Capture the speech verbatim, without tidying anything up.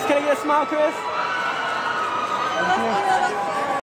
Kris, can I get a smile, Kris? Thank you.